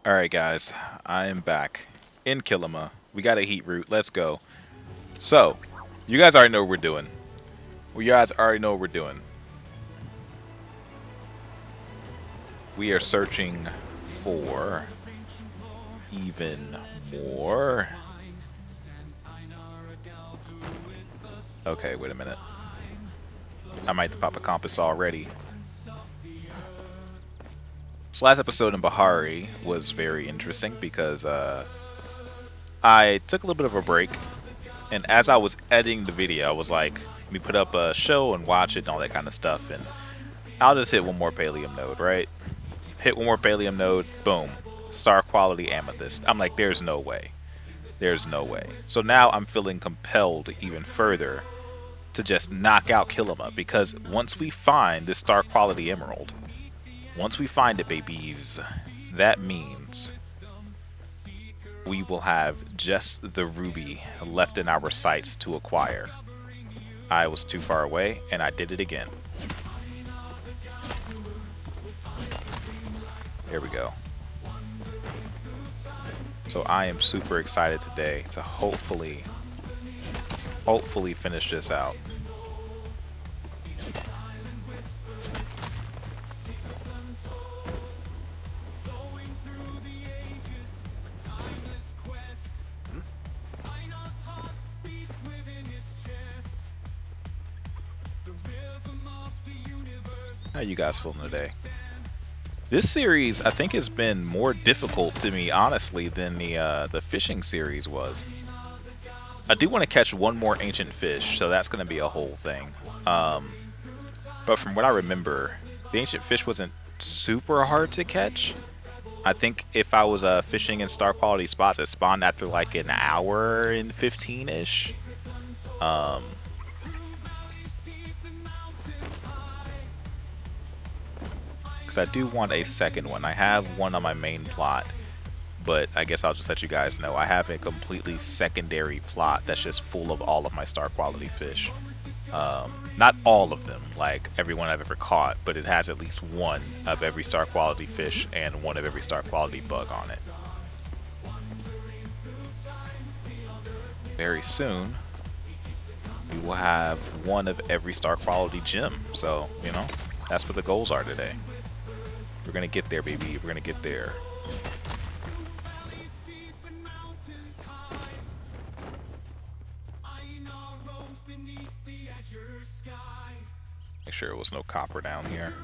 Alright guys, I am back in Kilima. We got a heat route, let's go. So, you guys already know what we're doing. You guys already know what we're doing. We are searching for even more. Okay, wait a minute. I might have to pop a compass already. This last episode in Bahari was very interesting because I took a little bit of a break, and as I was editing the video, I was like, let me put up a show and watch it and all that kind of stuff, and I'll just hit one more Pallium node, right? Hit one more Pallium node, boom. Star quality amethyst. I'm like, there's no way. There's no way. So now I'm feeling compelled even further to just knock out Kilima, because once we find this star quality emerald, once we find it, babies, that means we will have just the ruby left in our sights to acquire. I was too far away, and I did it again. There we go. So I am super excited today to hopefully finish this out. How you guys feeling today? This series, I think, has been more difficult to me, honestly, than the fishing series was. I do want to catch one more ancient fish, so that's going to be a whole thing. But from what I remember, the ancient fish wasn't super hard to catch. I think if I was fishing in star quality spots, it spawned after like an hour and 15-ish. Because I do want a second one. I have one on my main plot, but I guess I'll just let you guys know. I have a completely secondary plot that's just full of all of my star quality fish. Not all of them, like everyone I've ever caught, but it has at least one of every star quality fish and one of every star quality bug on it. Very soon, we will have one of every star quality gem. So, you know, that's what the goals are today. We're gonna get there, baby. We're gonna get there. Make sure there was no copper down here.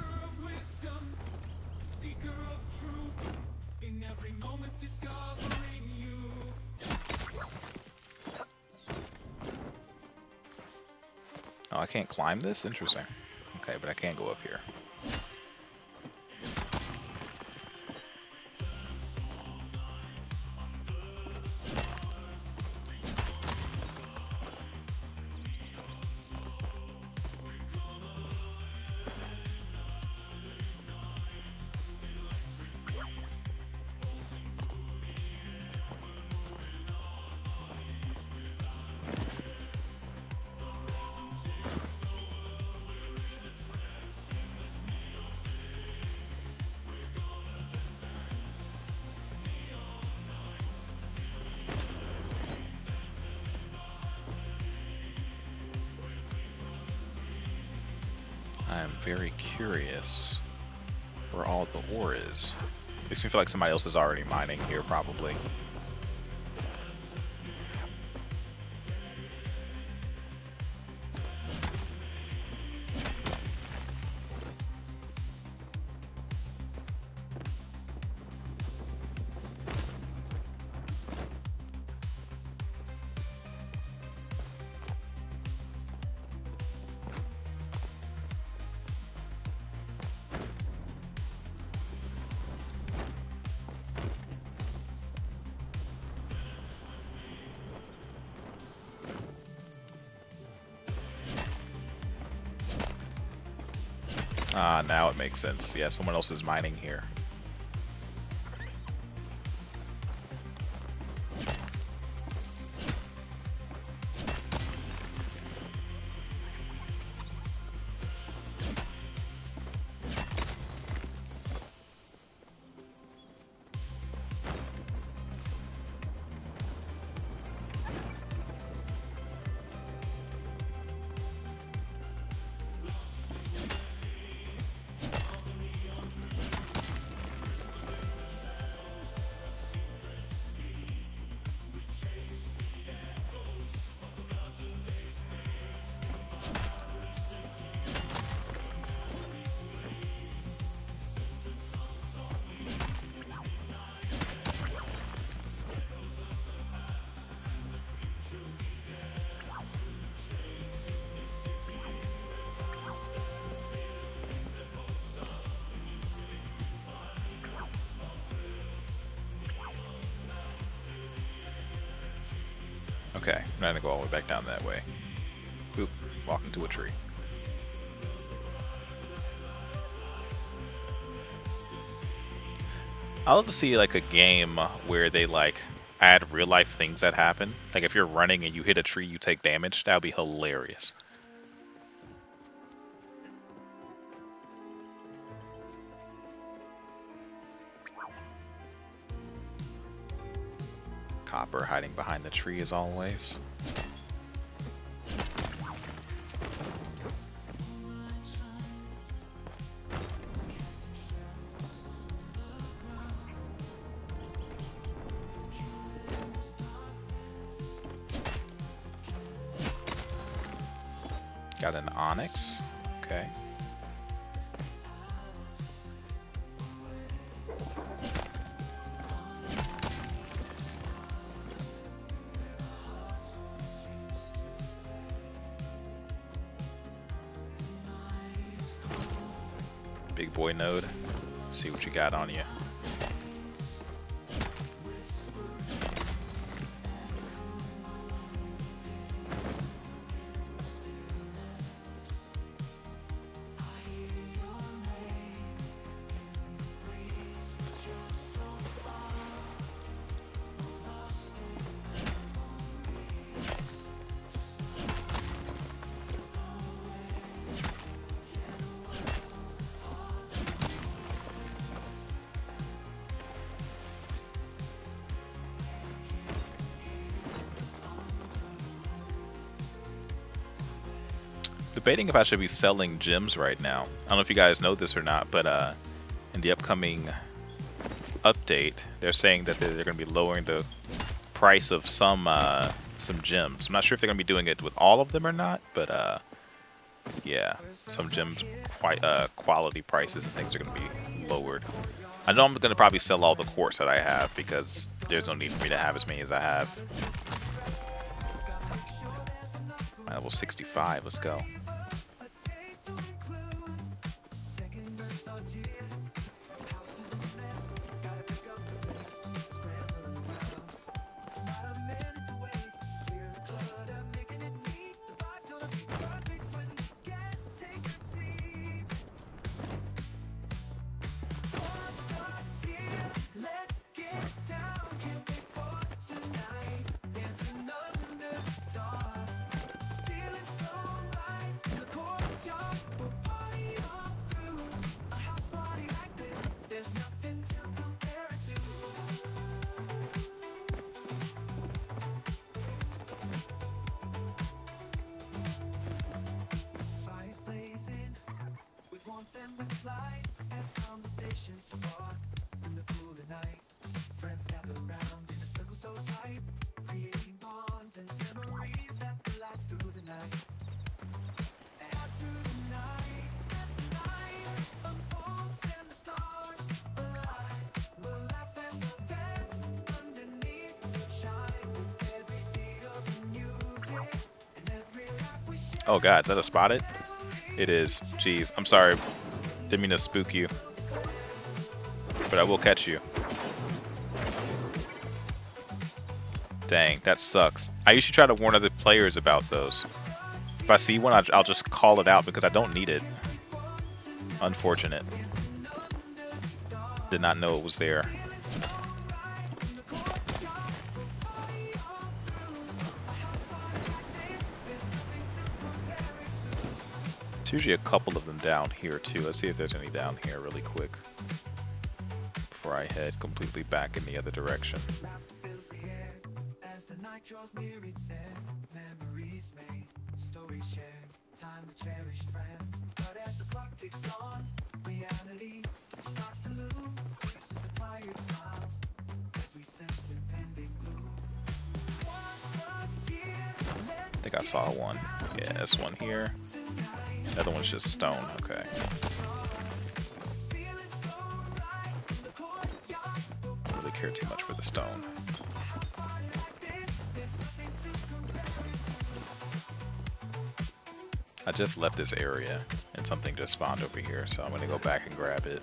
Oh, I can't climb this? Interesting. Okay, but I can go up here. I am very curious where all the ore is. Makes me feel like somebody else is already mining here, probably. Ah, now it makes sense. Yeah, someone else is mining here. Okay, I'm not gonna go all the way back down that way. Oop, walk into a tree. I love to see like a game where they like add real life things that happen. Like if you're running and you hit a tree, you take damage. That would be hilarious. Copper hiding behind the tree as always. Got an onyx. Okay. Big boy node. See what you got on you. Debating if I should be selling gems right now. I don't know if you guys know this or not, but in the upcoming update, they're saying that they're going to be lowering the price of some gems. I'm not sure if they're going to be doing it with all of them or not, but yeah, some gems quality prices and things are going to be lowered. I know I'm going to probably sell all the quartz that I have because there's no need for me to have as many as I have. Level 65, let's go. Oh god, is that a spotted? It is. Jeez, I'm sorry. Didn't mean to spook you. But I will catch you. Dang, that sucks. I usually try to warn other players about those. If I see one, I'll just call it out because I don't need it. Unfortunate. Did not know it was there. There's usually a couple of them down here too. Let's see if there's any down here really quick before I head completely back in the other direction. I think I saw one. Yeah, this one here. The other one's just stone, okay. Don't really care too much for the stone. I just left this area and something just spawned over here, so I'm gonna go back and grab it.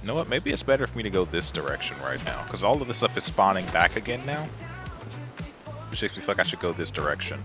know what? Maybe it's better for me to go this direction right now, because all of this stuff is spawning back again now. Which makes me feel like I should go this direction.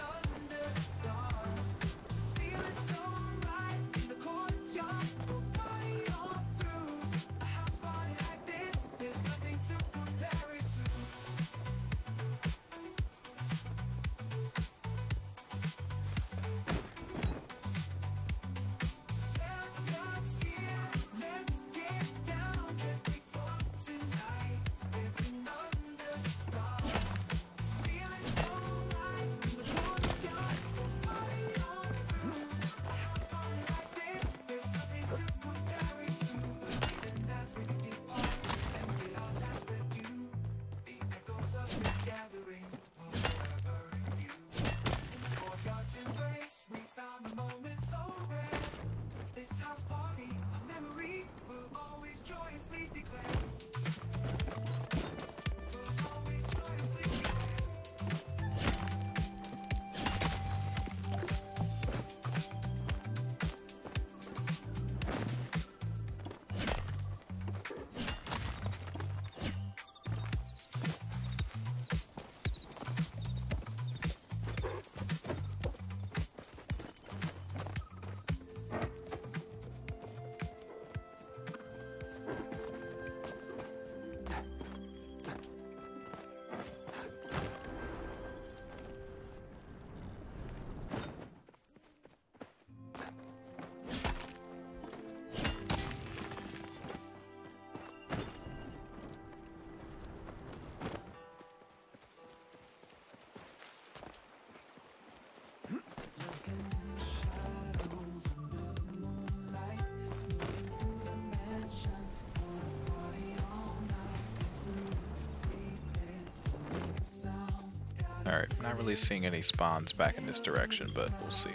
Alright, not really seeing any spawns back in this direction, but we'll see.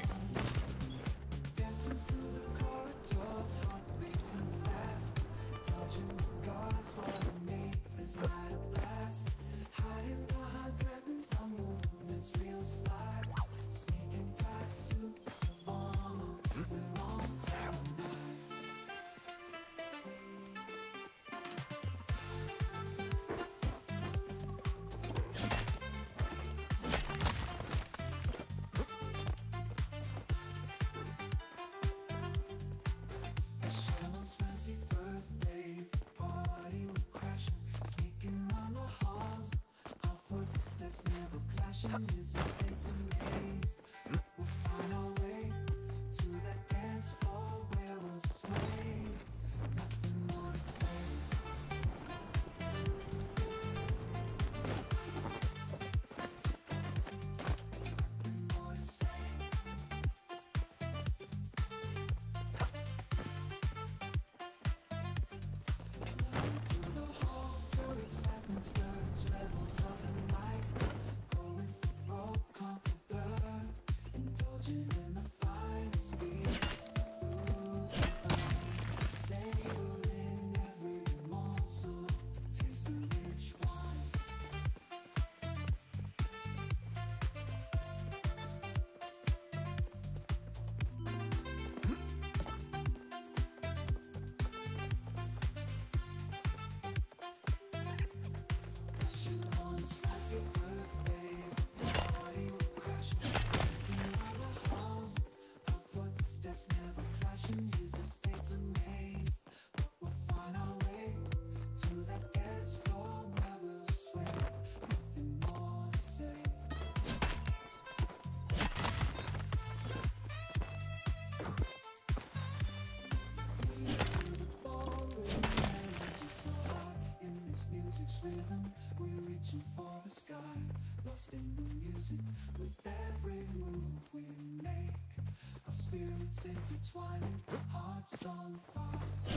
Intertwining, hearts on fire.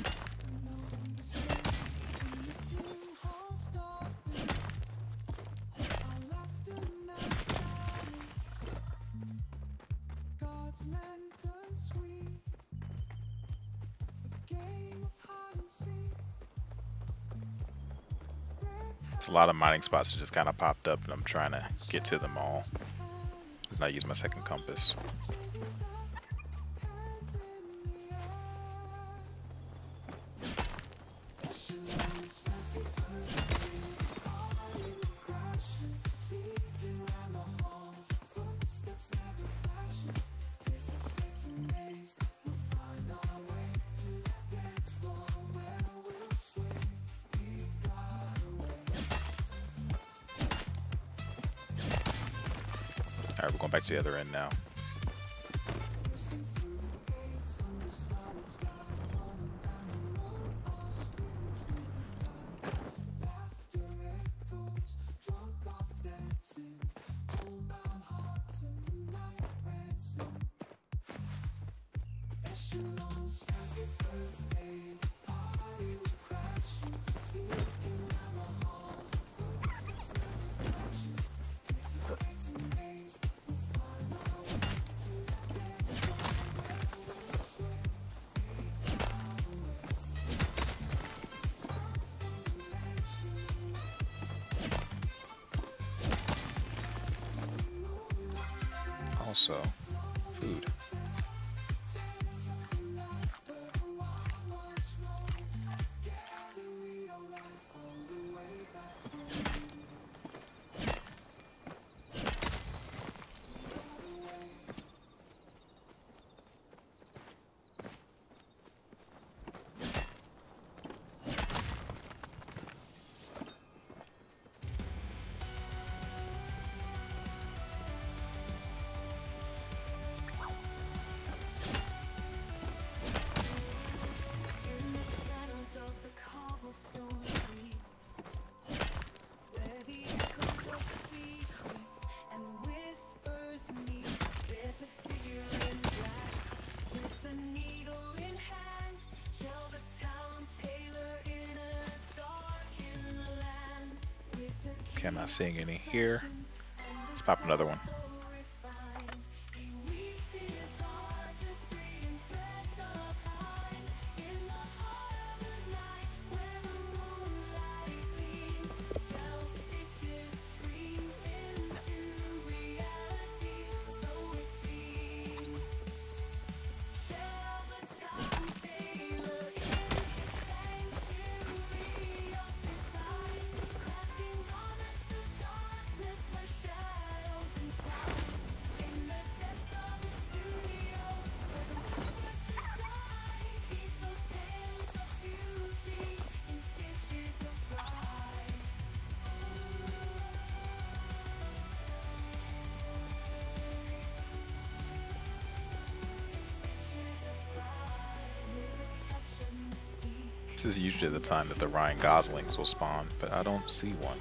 Our laughter now silent. God's lantern sweet. A game of hide and seek. It's a lot of mining spots that just kind of popped up, and I'm trying to get to them all. And I use my second compass. Alright, we're going back to the other end now. Also, food. In the shadows of the cobblestone streets, where the echoes of secrets and whispers meet, there's a figure in black with a needle in hand. Shall the town tailor in a darkened land with a Okay, I'm not seeing any here. Let's pop another one. This is usually the time that the Ryan Goslings will spawn, but I don't see one.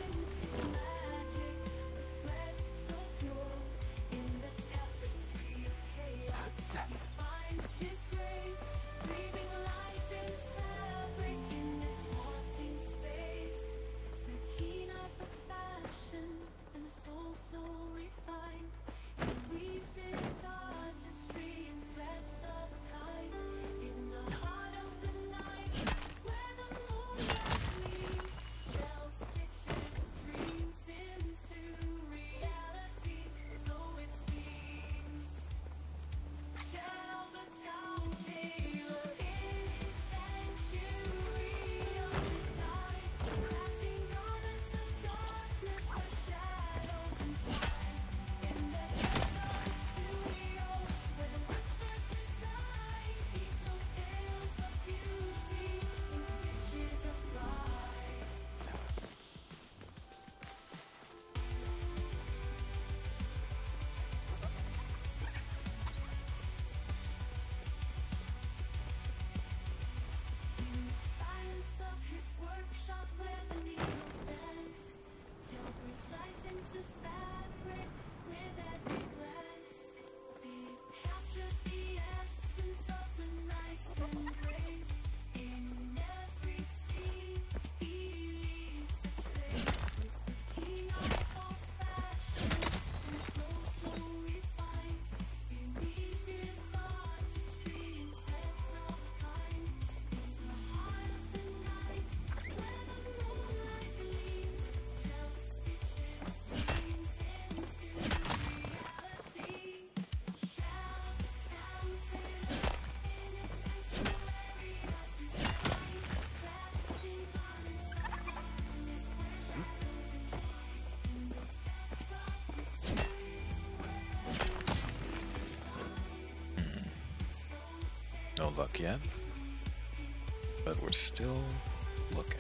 No luck yet, but we're still looking.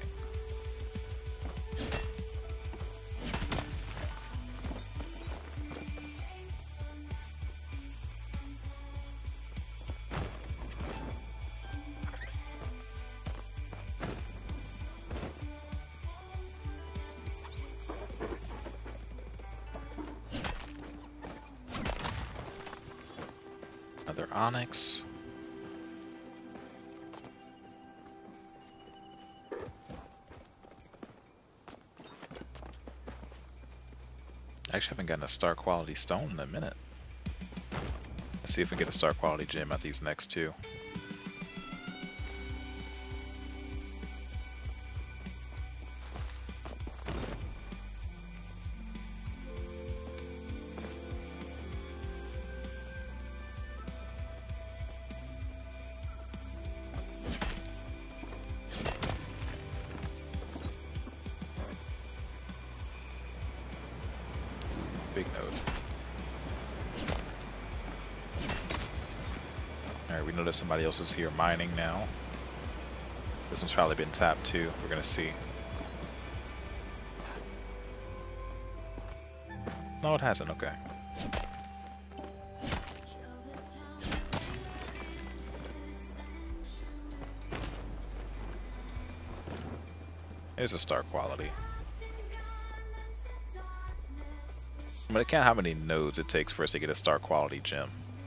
Another Onyx. I actually haven't gotten a star quality stone in a minute. Let's see if we can get a star quality gem at these next two. Big node. Alright, we know that somebody else is here mining now. This one's probably been tapped too. We're gonna see. No, it hasn't. Okay. Here's a star quality. But I can't how many nodes it takes for us to get a star quality gem.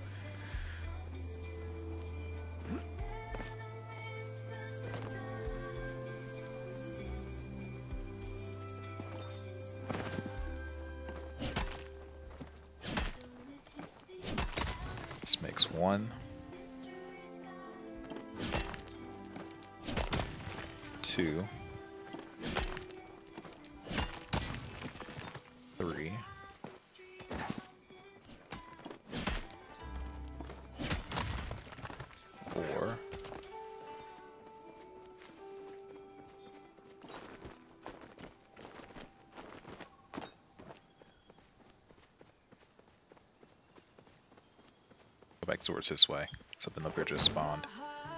This makes 1, 2, 3, 4, 'Go back towards this way. Something up here just spawned.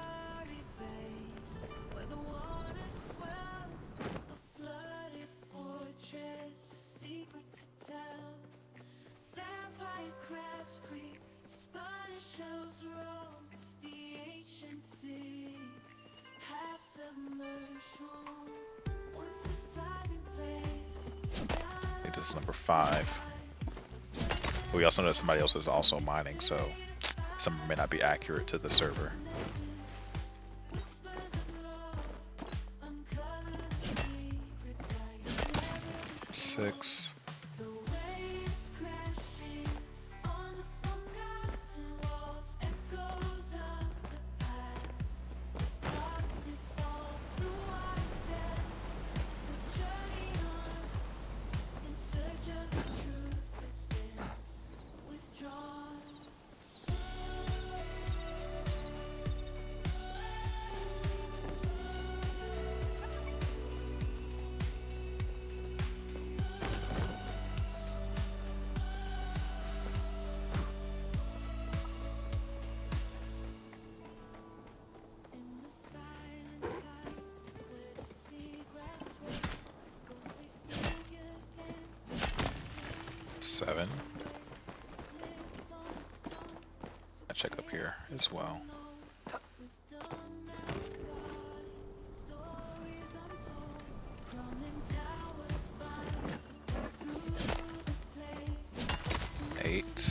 I think this is number 5. But we also know that somebody else is also mining, so some may not be accurate to the server. 6. Seven. I check up here as well. Eight.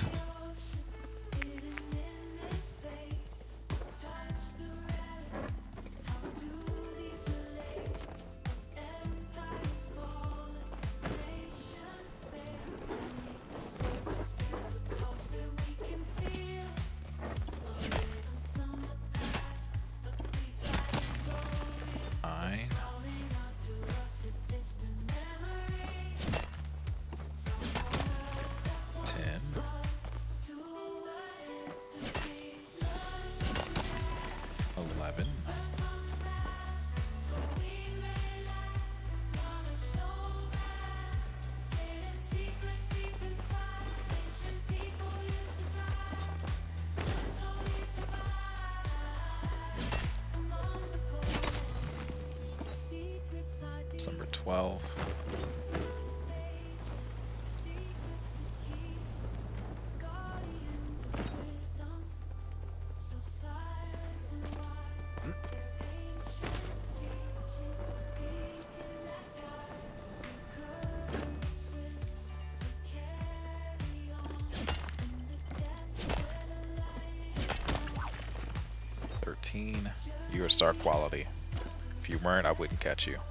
12. You're a star quality. If you weren't, I wouldn't catch you.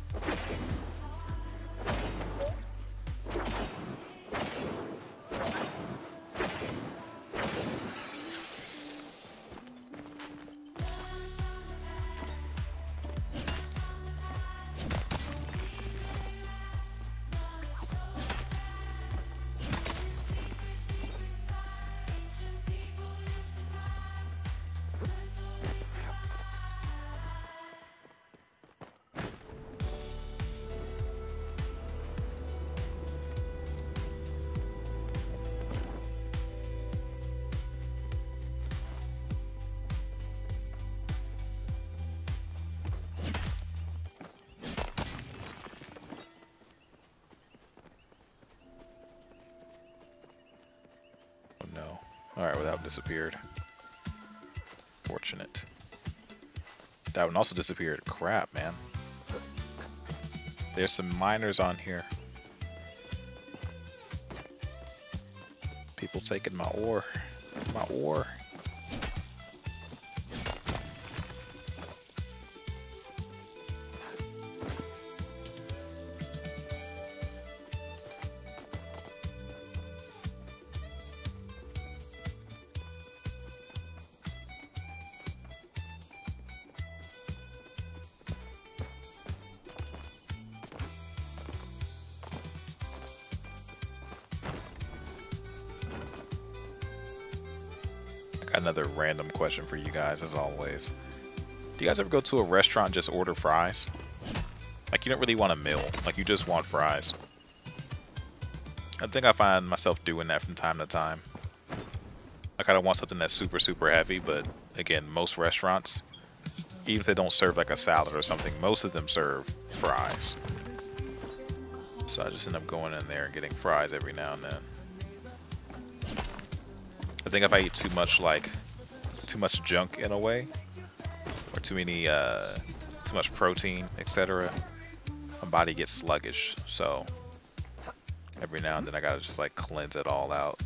Alright, well, that one disappeared. Fortunate. That one also disappeared. Crap, man. There's some miners on here. People taking my ore. My ore. Another random question for you guys, as always. Do you guys ever go to a restaurant and just order fries? Like, you don't really want a meal, like, you just want fries. I think I find myself doing that from time to time. Like, I don't want something that's super, super heavy, but again, most restaurants, even if they don't serve like a salad or something, most of them serve fries. So I just end up going in there and getting fries every now and then. I think if I eat too much, like, too much junk in a way, or too much protein, etc., my body gets sluggish, so every now and then I gotta just, like, cleanse it all out.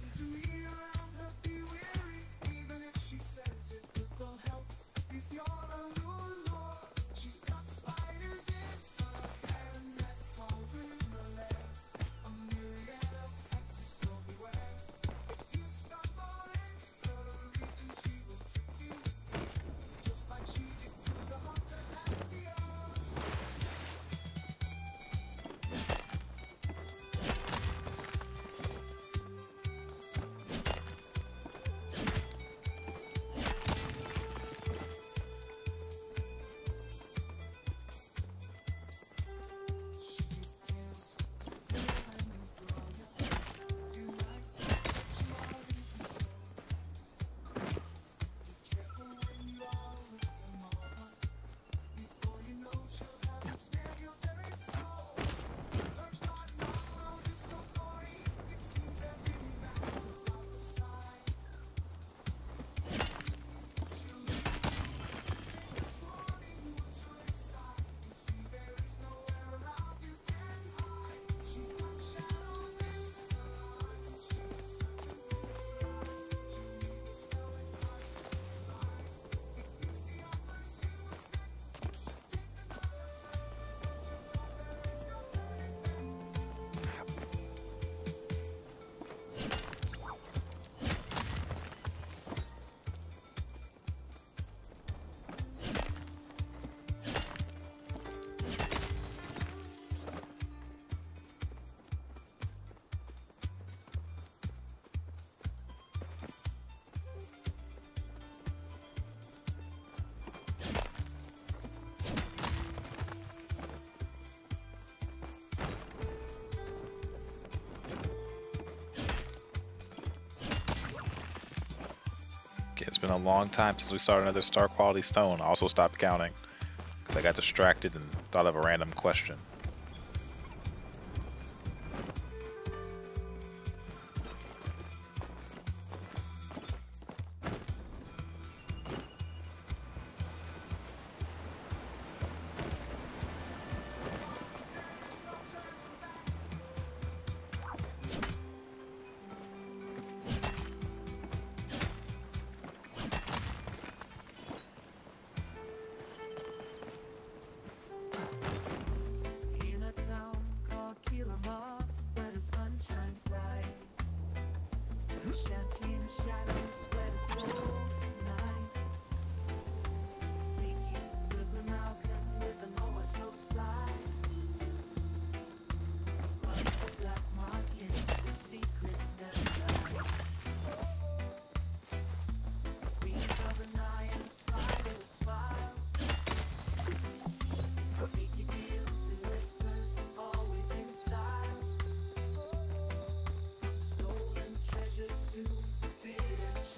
It's been a long time since we started another star quality stone. I also stopped counting because I got distracted and thought of a random question.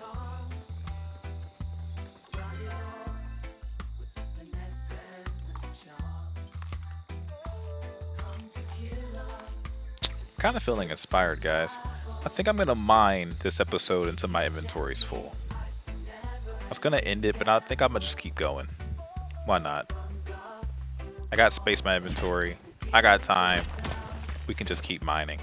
Kind of feeling inspired, guys. I think I'm gonna mine this episode until my inventory's full. I was gonna end it, but I think I'm gonna just keep going. Why not? I got space in my inventory. I got time. We can just keep mining.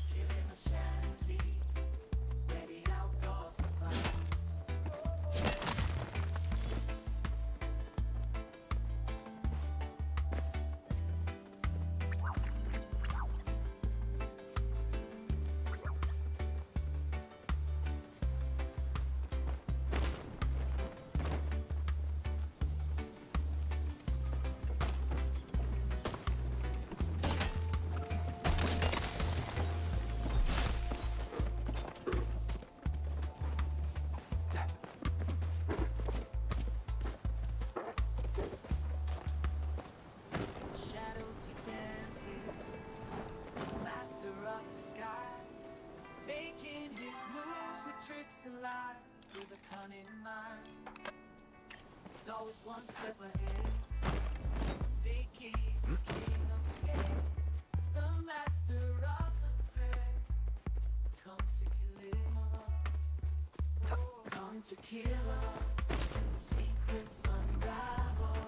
Tricks and lies with a cunning mind. He's always one step ahead. Seek he's the king of the game, the master of the thread. Come to kill him all. Come to kill her. The secrets unravel.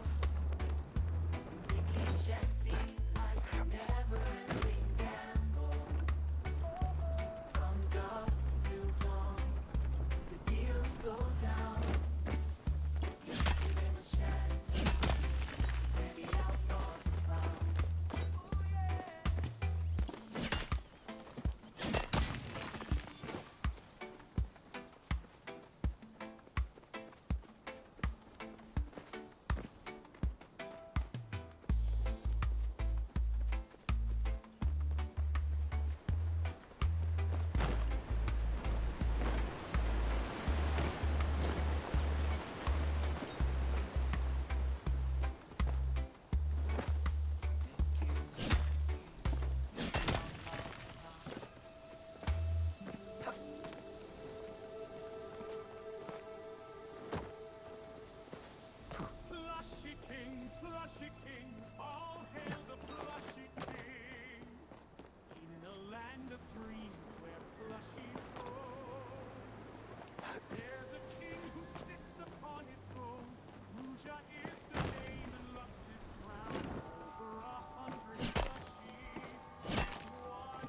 Ziggy Shetty, life's never-ending gamble. From dusk till dawn, the deals go down. You give him a shanty, where the outlaws are found. Oh yeah. Plushy king, all hail the plushy king. In a land of dreams where plushies grow, there's a king who sits upon his throne. Ruja is the name and Lux his crown. Over 100 plushies, there's one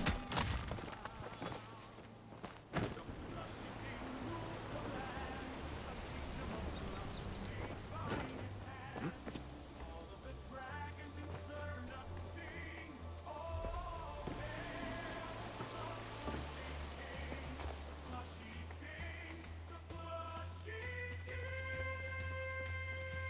crown. The plushy king rules the land, a kingdom of plush made by his hand. All of the dragons in Cernuk sing, oh hail the plushy king, the plushy king.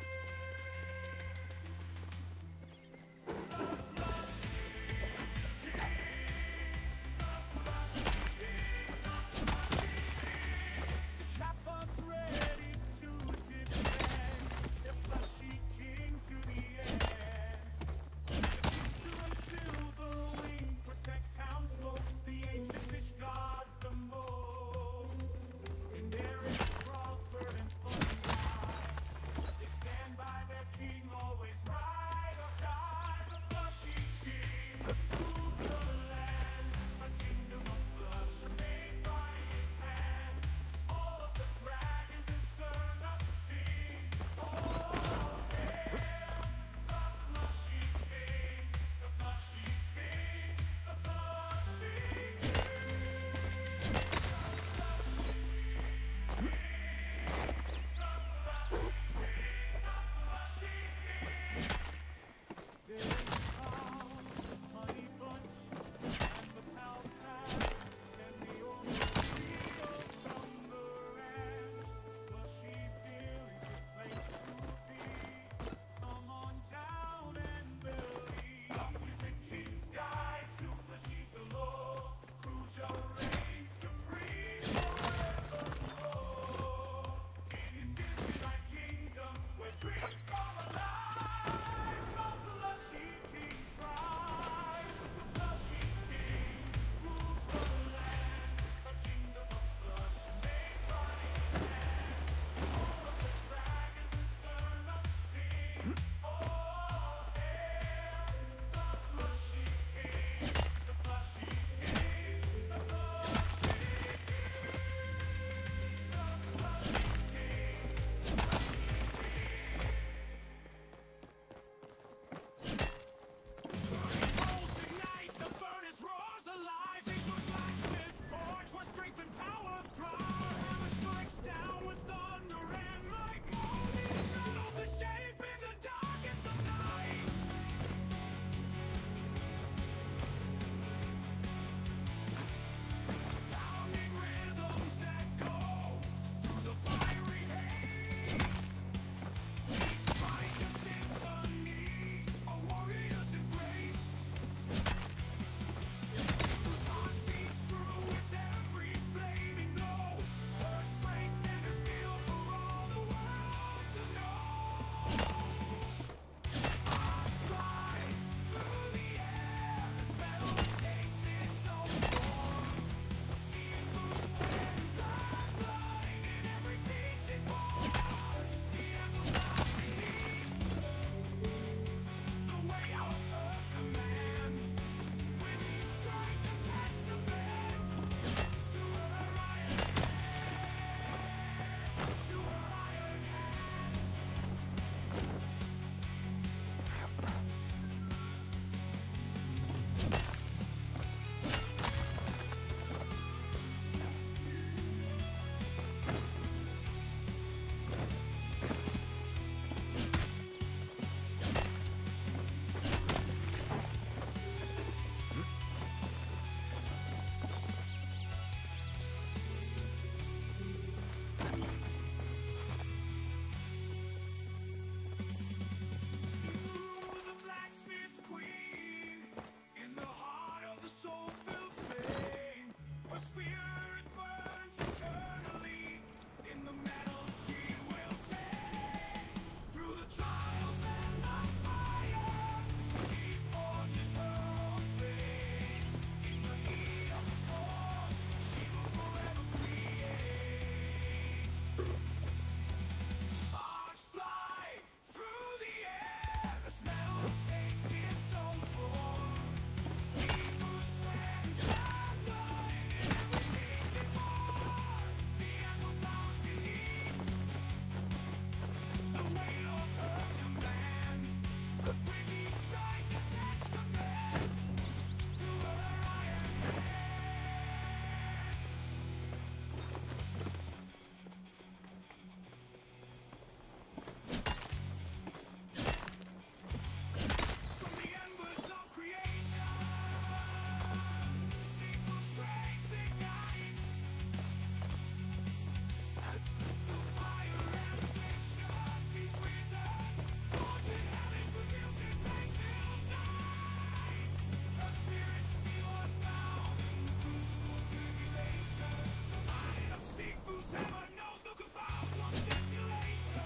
Hammer knows no confounds on stipulation.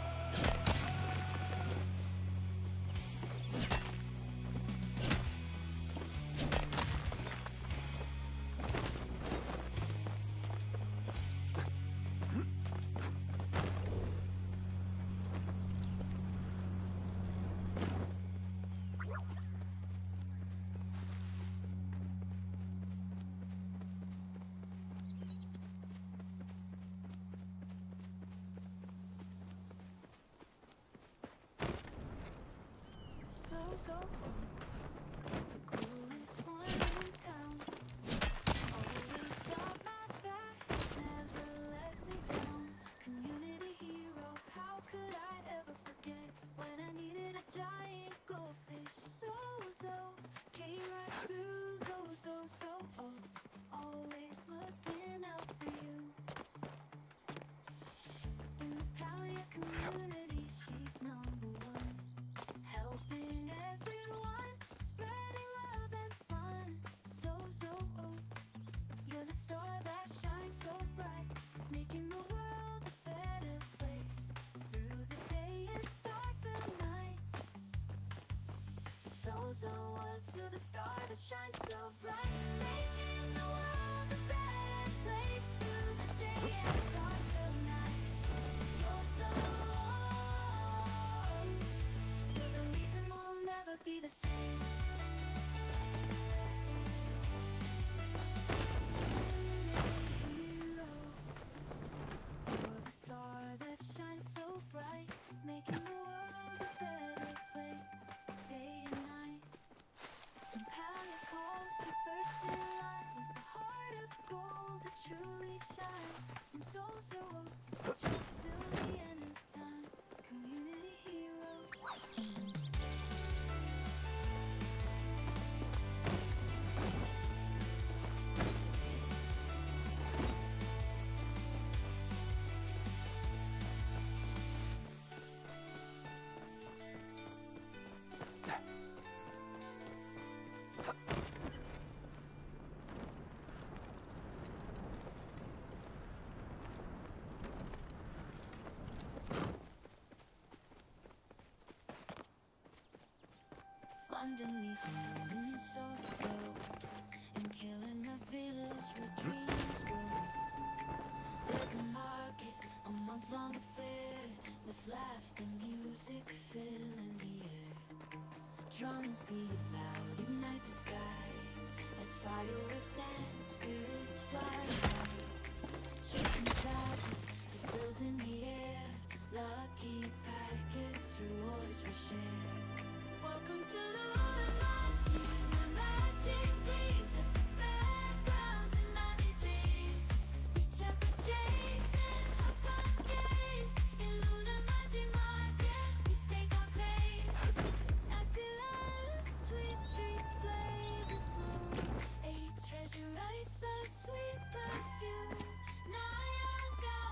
So old, the coolest one in town. Always got my back, never let me down. Community hero, how could I ever forget when I needed a giant goldfish? So came right through. So old, always looking out for you. In the Palia community, she's number one. Helping everyone, spreading love and fun. So oats, you're the star that shines so bright, making the world a better place through the day and star-filled nights. So oats, you're the star that shines so bright, making the world a better place through the day and star-filled nights. You're so oats, you're the reason we'll never be the same. Hero, you're the star that shines so bright, making the world a better place, day and night. When Palia calls you first in line, with a heart of gold that truly shines. And so oats, we trust till the end of time. Community hero. Underneath the moon soft glow, and killing the village where dreams grow. There's a market, a month-long affair, with laughter, music filling the air. Drums beat loud, ignite the sky, as fireworks dance, spirits fly high. Chasing shadows, the thrills in the air, lucky packets, rewards we share. Welcome to Lullaby, the magic gleams at the fairgrounds and nightly dreams. Reach up and chase and hop on games. In Lullaby Market, we stake our claim. Acting sweet treats, flavors bloom. A treasure ice, a sweet perfume. Now I got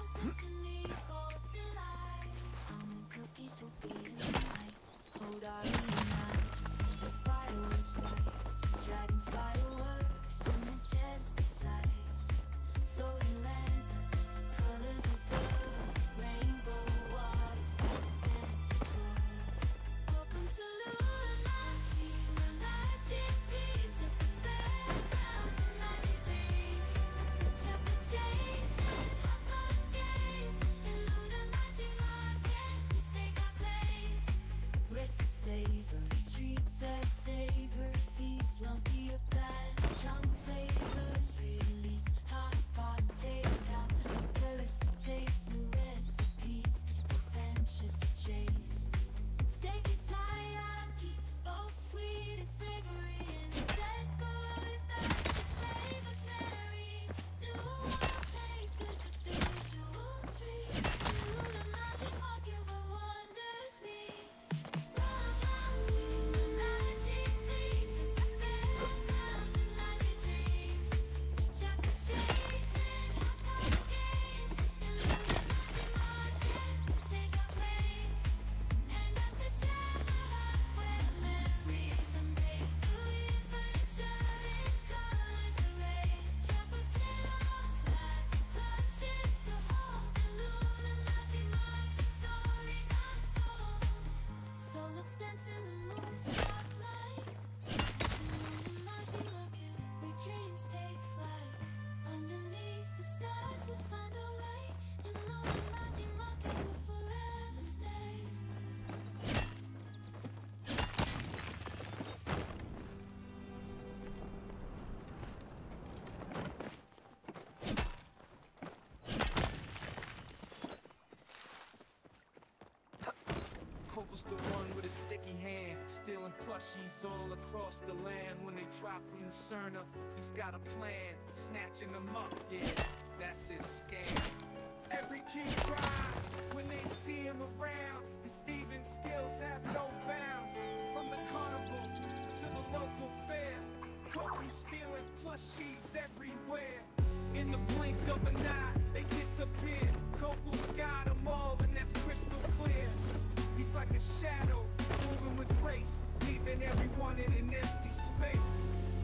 Koval's the one with a sticky hand, stealing plushies all across the land. When they drop from the Cerner, he's got a plan, snatching them up, yeah, that's his scam. Every kid cries when they see him around. His thieving skills have no bounds. From the carnival to the local fair, Koval's stealing plushies everywhere. In the blink of an eye, they disappear. Koval's got them all, and that's crystal clear. He's like a shadow, moving with grace, leaving everyone in an empty space.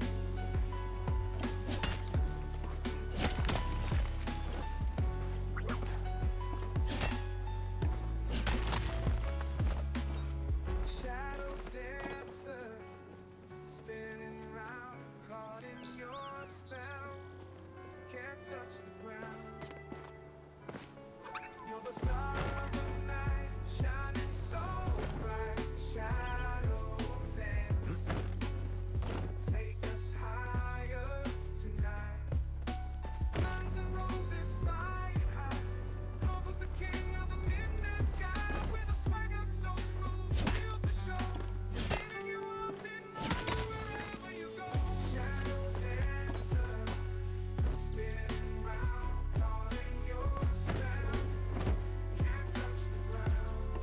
Shadow dancer, spinning round, caught in your spell. Can't touch the ground. You're the star of the night, shining so bright. Shadow dance, take us higher tonight. Guns and roses flying high. Koval's the king of the midnight sky. With a swagger so smooth, steals the show. Leaving you wanting more wherever you go. Shadow dancer, spinning round, caught in your spell. Can't touch the ground.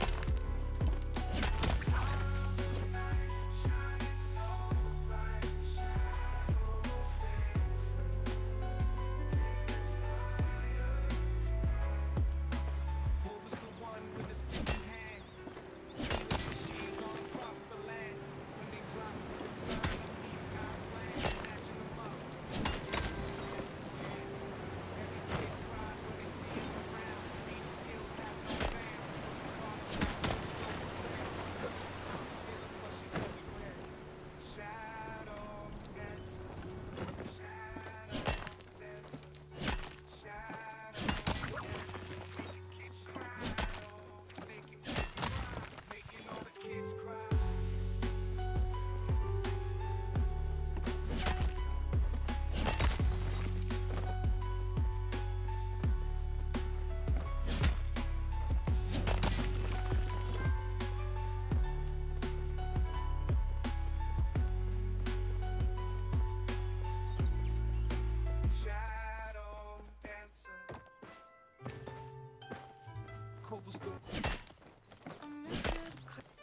Star of the night, shining so bright. Shadow dancer, take us higher tonight. Koval's the one with a sticky hand, stealing machines all across the land. When they drop from the sun, he's got plans, snatching them up. It's a scam. Every kid cries when they see him around. His thieving skills have no bounds. From the carnival to the local fair, Koval's stealing plushies everywhere. Shadow dancer, shadow dancer, shadow dancer. Making kids cry, making kids cry, making all the kids cry. Shadow dancer. Koval's the I miss your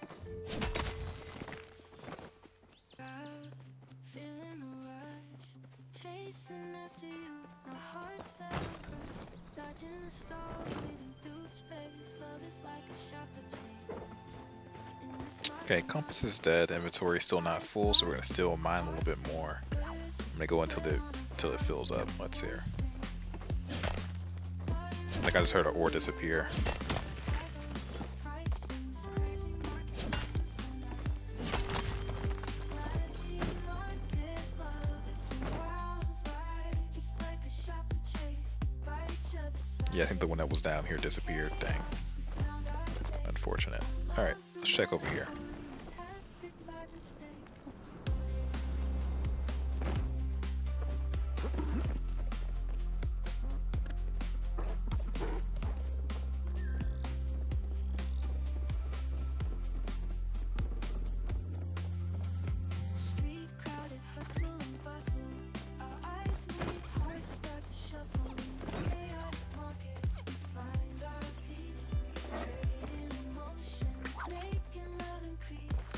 crowd, feeling the rush, chasing after you. My heart's set on crush, dodging the stars, weaving through space. Love is like a shopper chase. In this Okay, compass is dead. Inventory is still not full, so we're gonna still mine a little bit more. I'm gonna go until it fills up. Let's see here. I think I just heard an ore disappear. Yeah, I think the one that was down here disappeared. Dang. Unfortunate. Alright, let's check over here. Street crowded, hustle and bustle. Our eyes meet, hearts start to shuffle. In this chaotic market, we find our peace. Trading emotions, making love increase.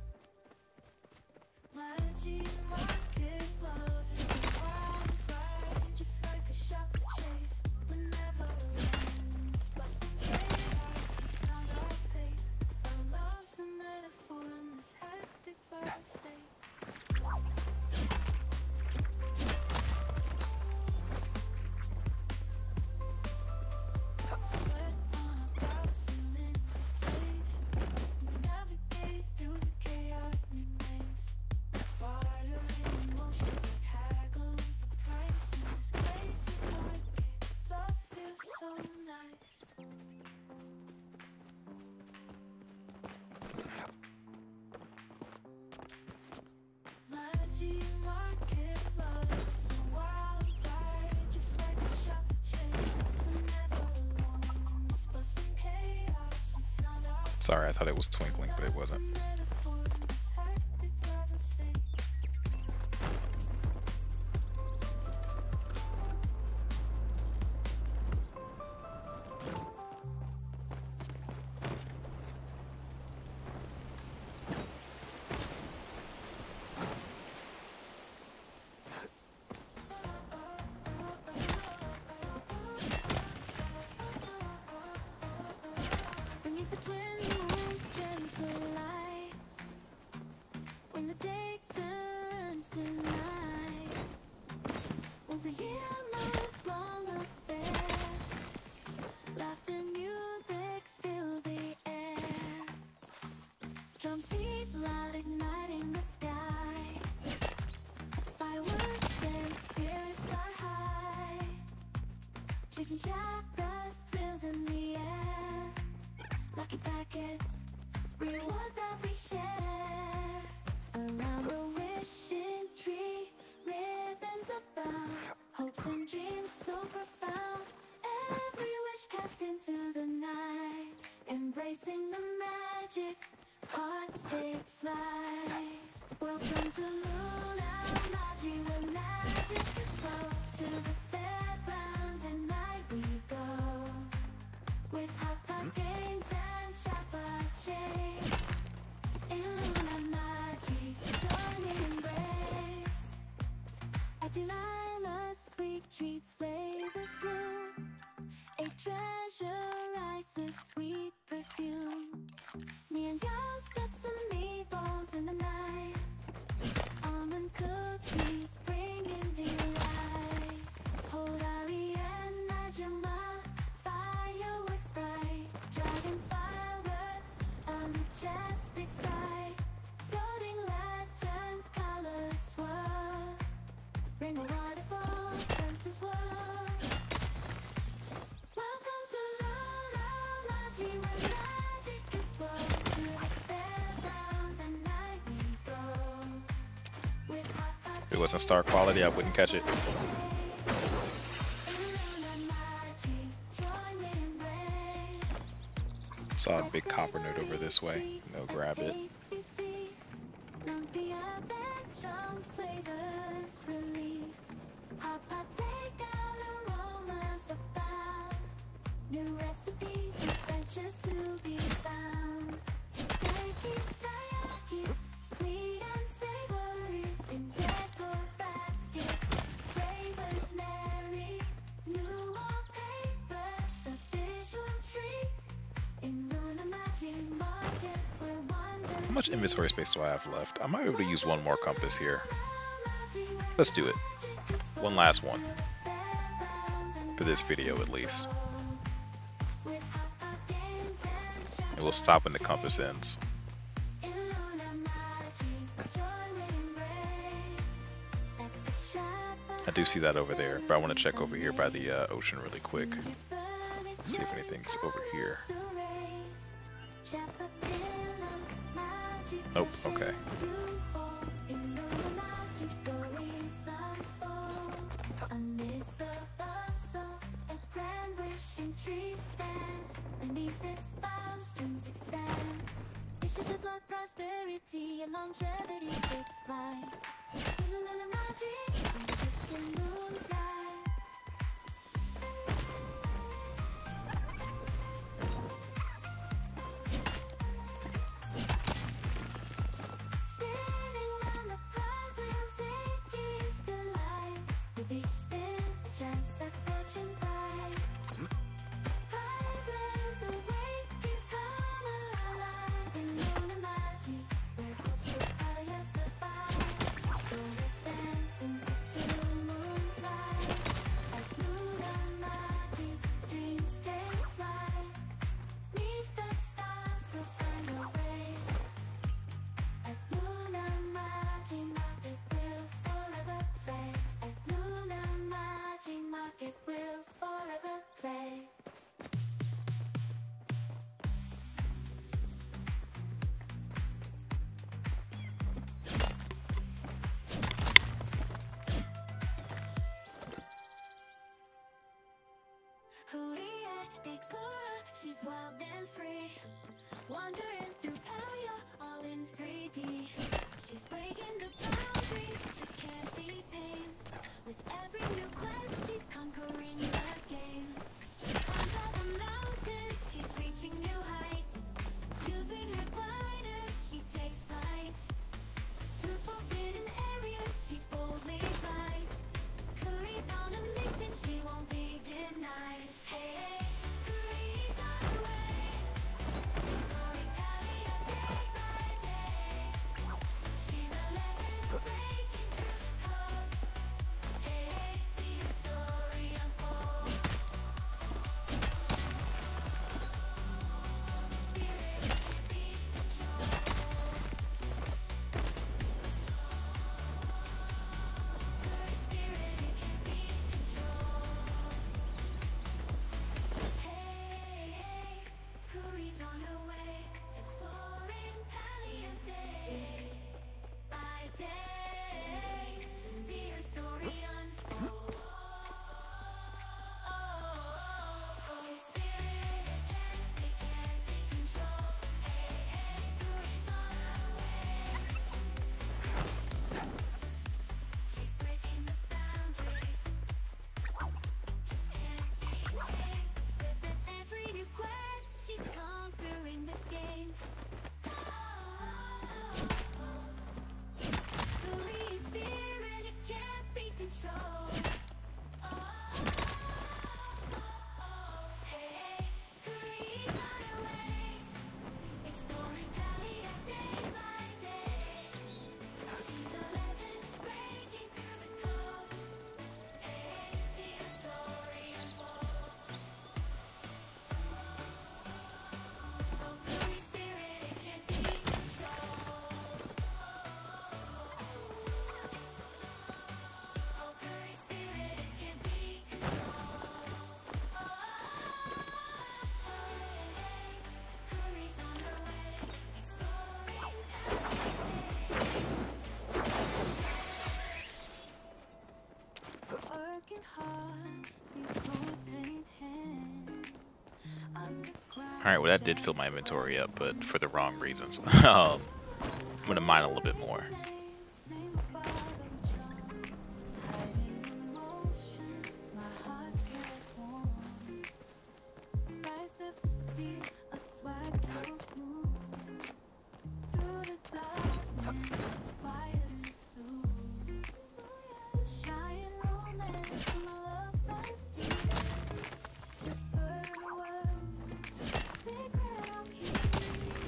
Magic market love is a wild ride, just like a shopper chase. We're never alone. It's busting chaos, we found our fate. Our love's a metaphor in this hectic viral state. Sweat on our brows, feelings ablaze. We navigate through the chaotic maze. Bartering emotions like haggling for price. In this crazy market, love feels so nice. Magic market love is a wild ride, just like a shopper chase. We're never alone. It's busting chaos. We found our Sorry, I thought it was twinkling, but it wasn't. Beneath the twin moon's gentle light, when the day turns to night, was a year-month-long affair. Laughter, music fill the air. Drums beat loud, igniting the sky. Fireworks dance, spirits fly high. Chasing chapters, thrills in the air. Lucky packets, rewards that we share. Around the wishing tree, ribbons abound. Hopes and dreams so profound. Every wish cast into the night. Embracing the magic, hearts take flight. Welcome to Luna Maji, where magic is flow. To the fairgrounds at night we go. With hot pot games and chopper chase. In Luna Maji, join in embrace. At Delilah's sweet treats, flavors bloom. A treasure rises, sweet perfume. Neon girls, sesame balls in the night. Almond cookies bringing delight. Hold Ari and Najma, fireworks bright. Dragon fireworks, a majestic sight. Floating lanterns, colors swirl. Rainbow waterfalls, senses whirl. Welcome to Luna Maji, where magic is flow. To the fairgrounds at night we go. With hot hot If it wasn't star quality, I wouldn't catch it. in Luna Maji, join in embrace. Saw a big copper note over this way. No, grab it. Tasty feast, lumpia bench on flavors released. Hot pot takeout, aromas abound. New recipes, adventures to be found. Seki's taiyaki, sweet and savory. In decor baskets, flavors merry. New wallpapers, a visual treat. In Luna Maji Market, where wonder. How much inventory space do I have left? I might be able to use one more compass here. Let's do it. One last one. For this video at least. And we'll stop when the compass ends. I do see that over there, but I want to check over here by the ocean really quick. See if anything's over here. Nope, okay. Amidst the bustle, a grand wishing tree stands. Beneath its boughs, dreams expand. Wishes of luck, prosperity, and longevity take flight. In the Luna Maji, in the kitchen moon's light. Spinning round the prize wheel, Seki's delight. With each spin, a chance at fortune bright. Prizes await, keeps come alive. In Luna Maji, where hopes will higher survive. So let's dance into the moon's light. At Luna Maji, dreams take flight. Neath the stars, we'll find a way. At Luna Maji Market, we'll forever play. At Luna Maji Market, we'll forever play. Huria, Exora, She's wild and free, wandering through Palia, all in 3D. She's breaking the boundaries, just can't be tamed. With every new quest, she's conquering the game. She climbs all the mountains, she's reaching new heights. Using her glider, she takes flight. Through forbidden areas, she boldly flies. Curry's on a mission, she won't be denied. Hey, hey, Curry's on her way. Exploring Palia day by day. She's a legend, breaking through the code. Hey, hey, see her story unfold. Spirit can't be controlled. Curry spirit, it can't be controlled. Hey, hey, Curry's on her way, exploring Palia day by day. See her story unfold. Curry spirit, it can't be controlled. Hey, hey, Curry's on her way. She's breaking the boundaries, just can't be tamed. With every new quest, she's conquering the game. Curry's spirit, it can't be controlled. Hey, hey, Curry's on her way, exploring Palia day by day. She's a legend, breaking through the code. Hey, see her story unfold. Oh, Curry spirit, it can't be controlled. Oh, Curry spirit, it can't be controlled. Curry's on her way, exploring working hard, these cold-stained hands. Alright, well that did fill my inventory up, but for the wrong reasons. I'm gonna mine a little bit more. Sing Father with charm, hiding emotions, my heart kept warm. Biceps of steel, a swag so smooth. Through the darkness, fire to soothe. Giant romance, my love finds deep. Whispered words, a secret I'll keep.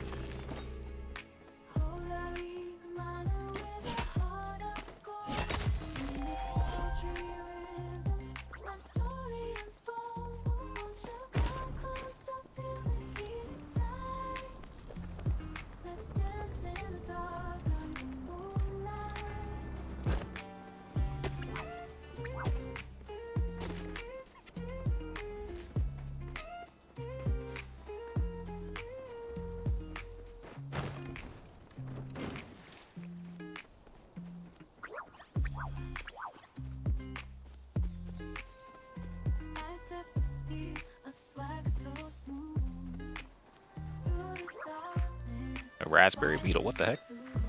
Hold our miner with a heart of gold. In this sultry rhythm, my story unfolds. Won't you come close? I feel the heat ignite. Let's dance in the dark under moonlight. Biceps of steel, a swag so smooth. Through the darkness, A raspberry beetle, what the heck?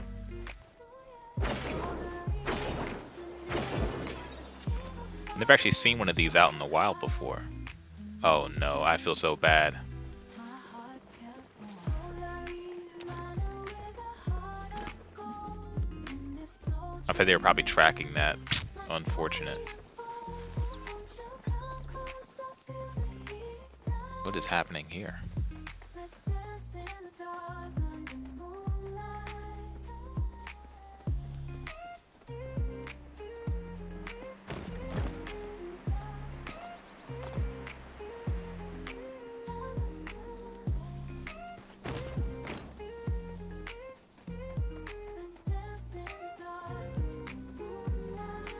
Never actually seen one of these out in the wild before. Oh no, I feel so bad. my heart's kept warm. With a heart of gold. In this sultry I think they were probably tracking that. Unfortunate. won't you come close? I feel the heat ignite. What is happening here? Let's dance in the dark under moonlight. Let's dance in the dark. Let's dance in the dark under moonlight.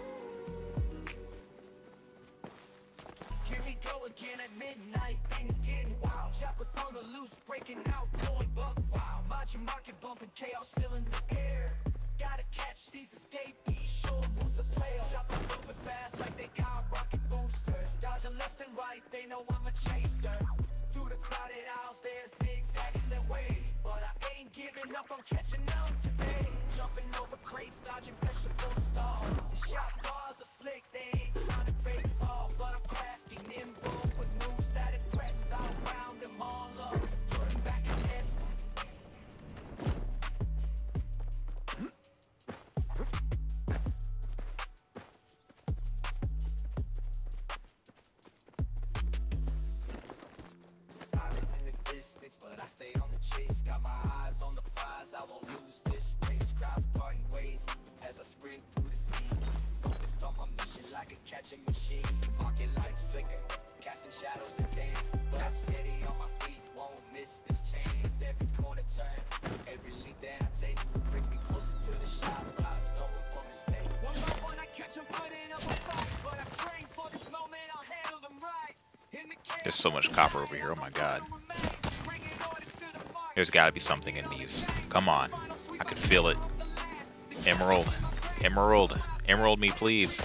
Here we go again at midnight, things getting wild. Choppers on the loose, breaking out, going buck wild. Margin market bumping, chaos filling the air. Gotta catch these escapees, show 'em who's the player. Choppers moving fast like they got rocket boosters. Dodging left and right, they know I'm a chaser. Through the crowded There's so much copper over here. Oh my god. There's got to be something in these. Come on. I could feel it. Emerald. Emerald. Emerald me, please.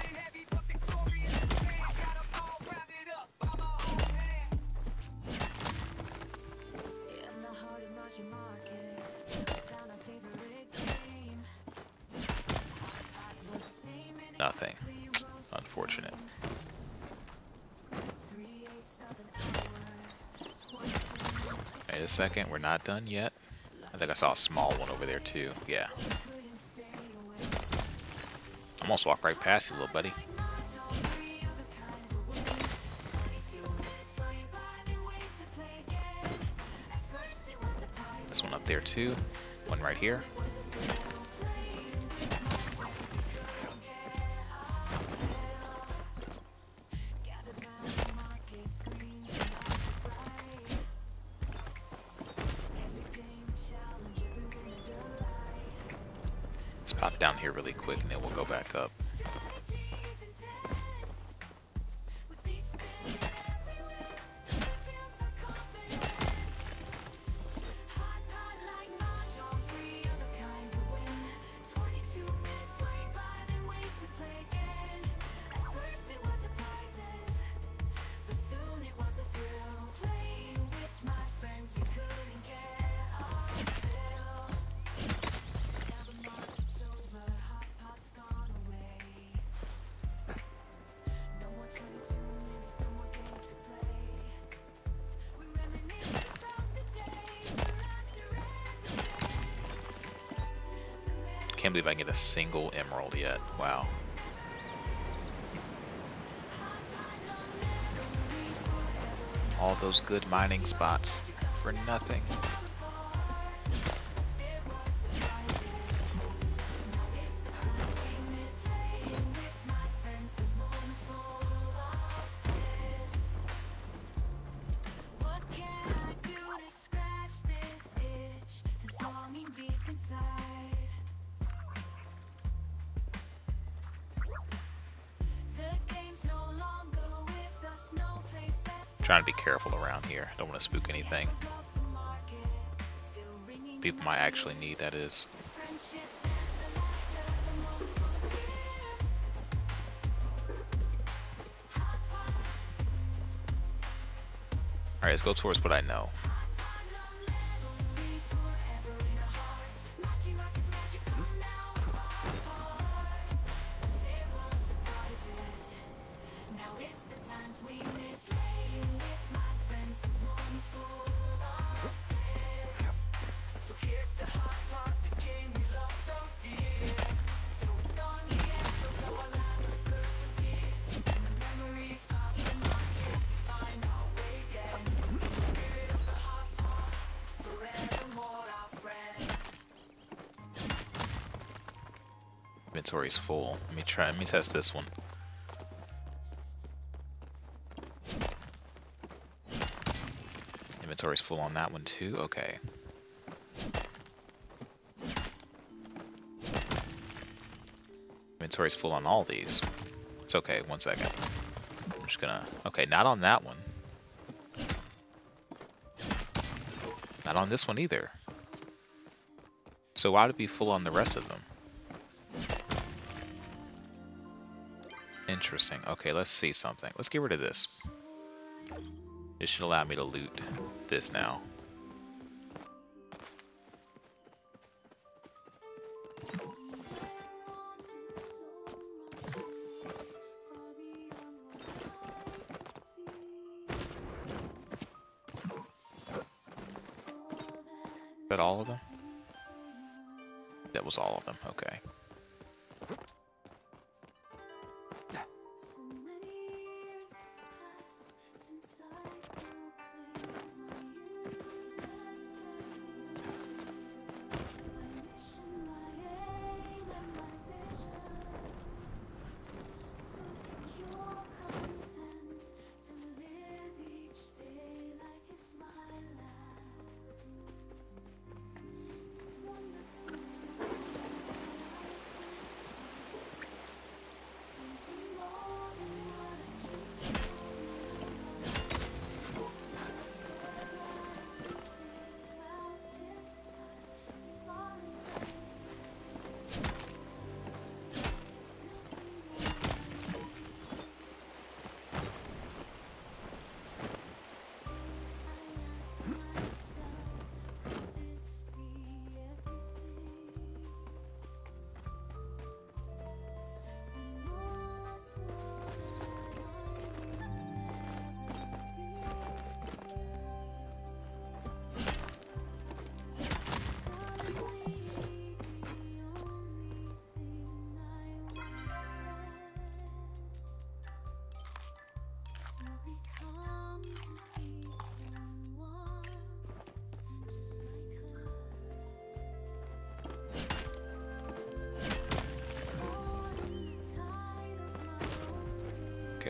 Nothing. Unfortunate. Wait a second, we're not done yet. I think I saw a small one over there too. Yeah. Almost walked right past you, little buddy. This one up there too. One right here. Let's pop down here really quick and then we'll go back up. Can't believe I can get a single emerald yet. Wow. All those good mining spots for nothing. Trying to be careful around here. Don't want to spook anything. People might actually need, that is. Alright, let's go towards what I know. Inventory's full. Let me test this one. Inventory's full on that one too? Okay. Inventory's full on all these. It's okay, 1 second. I'm just gonna... Okay, not on that one. Not on this one either. So why would it be full on the rest of them? Interesting. Okay, let's see something. Let's get rid of this. This should allow me to loot this now. Is that all of them? That was all of them. Okay.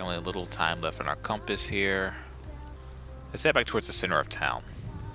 only a little time left on our compass here. Let's head back towards the center of town.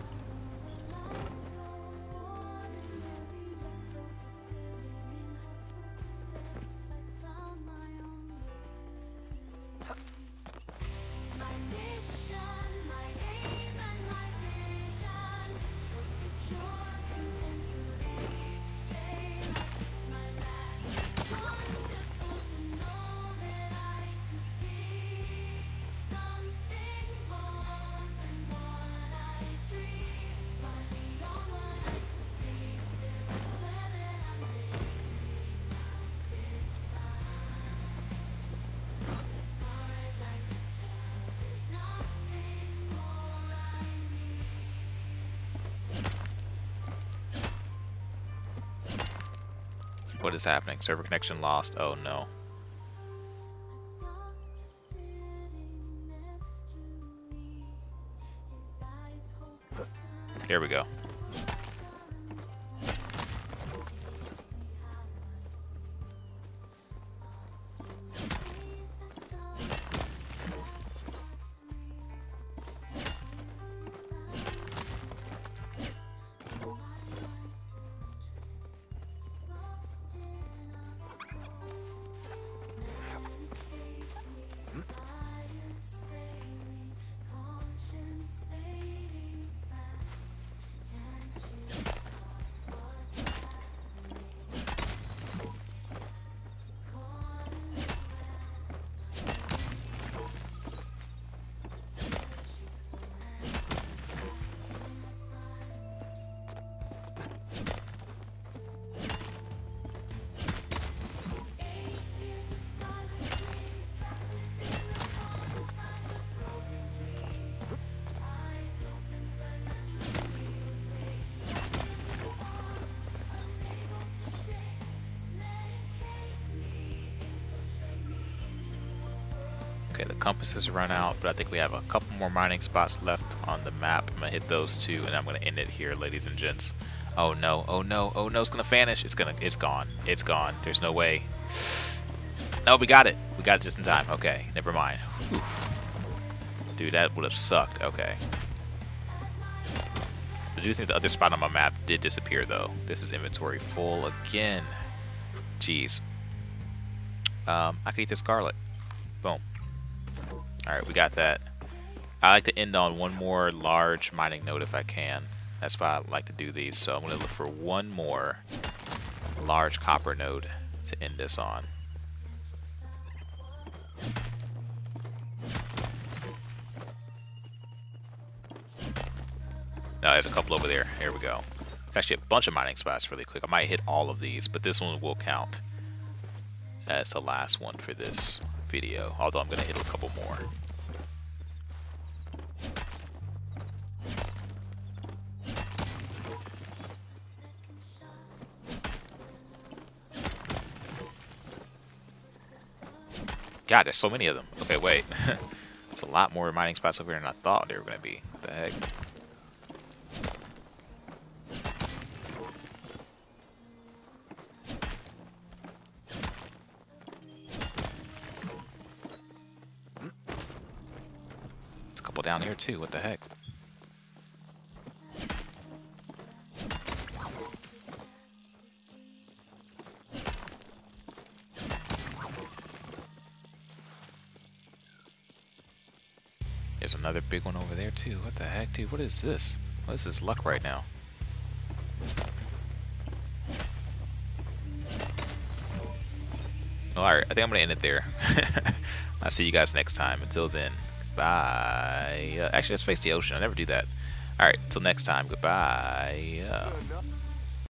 What is happening? Server connection lost. Oh no. Here we go. Okay, the compass has run out, but I think we have a couple more mining spots left on the map. I'm gonna hit those two, and I'm gonna end it here, ladies and gents. Oh no! Oh no! Oh no! It's gonna vanish. It's gone. It's gone. There's no way. No, we got it. We got it just in time. Okay, never mind. Whew. Dude, that would have sucked. Okay. I do think the other spot on my map did disappear, though. This is inventory full again. Jeez. I could eat this scarlet. Boom. Alright, we got that. I like to end on one more large mining node if I can. That's why I like to do these. So I'm going to look for one more large copper node to end this on. No, there's a couple over there. Here we go. It's actually a bunch of mining spots really quick. I might hit all of these, but this one will count as the last one for this video, although I'm going to hit a couple more. God, there's so many of them. Okay, wait. There's a lot more mining spots over here than I thought there were going to be. What the heck? Down here too, what the heck? There's another big one over there too. What the heck, dude? What is this? What is this luck right now? Alright, I think I'm gonna end it there. I'll see you guys next time. Until then, bye. Actually, let's face the ocean. I never do that. Alright, till next time. Goodbye.